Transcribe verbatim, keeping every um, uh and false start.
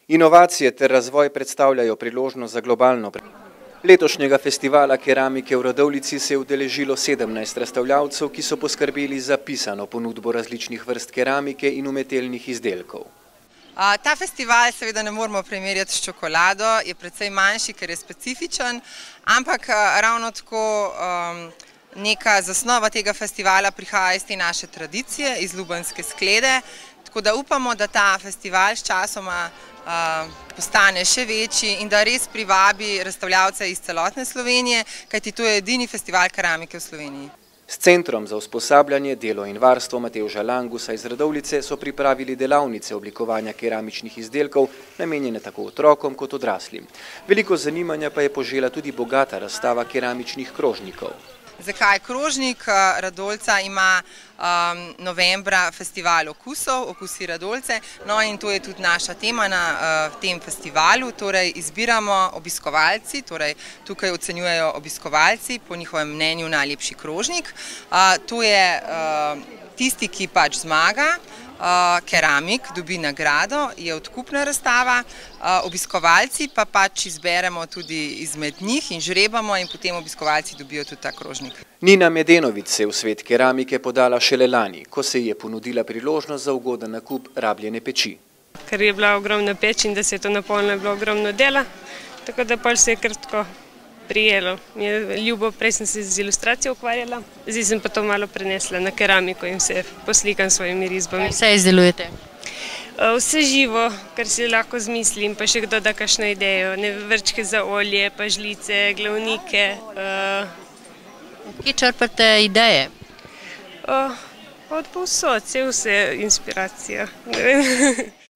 Inovacije ter razvoj predstavljajo priložnost za globalno prenos. Letošnjega festivala keramike v Radovljici se je udeležilo sedemnajst razstavljavcev, ki so poskrbeli za pisano ponudbo različnih vrst keramike in umetelnih izdelkov. Ta festival seveda ne moramo primerjati s čokolado, je precej manjši, ker je specifičen, ampak ravno tako neka zasnova tega festivala prihaja iz te naše tradicije, iz ljubljanske sklede, tako da upamo, da ta festival s časoma postane še večji in da res privabi razstavljavce iz celotne Slovenije, kajti to je edini festival keramike v Sloveniji. S Centrom za usposabljanje, delo in varstvo Matevža Langusa iz Radovljice so pripravili delavnice oblikovanja keramičnih izdelkov, namenjene tako otrokom kot odraslim. Veliko zanimanja pa je požela tudi bogata razstava keramičnih krožnikov. Zakaj krožnik? Radovljica ima novembra festival okusov, Okusi Radovljice, no in to je tudi naša tema na tem festivalu, torej izbiramo obiskovalci, torej tukaj ocenjujejo obiskovalci po njihovem mnenju najlepši krožnik. To je tisti, ki pač zmaga, keramik dobi nagrado, je odkupna razstava, obiskovalci pa pač izberemo tudi izmed njih in žrebamo in potem obiskovalci dobijo tudi ta krožnik. Nina Medenović se je v svet keramike podala šele lani, ko se je ponudila priložnost za ugoden nakup rabljene peči. Ker je bila ogromna peč in da se je to napolnilo, je bilo ogromno dela, tako da pa se je kar tako prijelo. Mi je ljubo, prej sem se z ilustracijo ukvarjala, zdaj sem pa to malo prenesla na keramiko in se poslikam s svojimi risbami. Vse izdelujete? Vse živo, kar si lahko zmislim, pa še kdo da kakšno idejo, vrčke za olje, pa žlice, glavnike. Kje črpate ideje? Od povsod, vse inspiracija.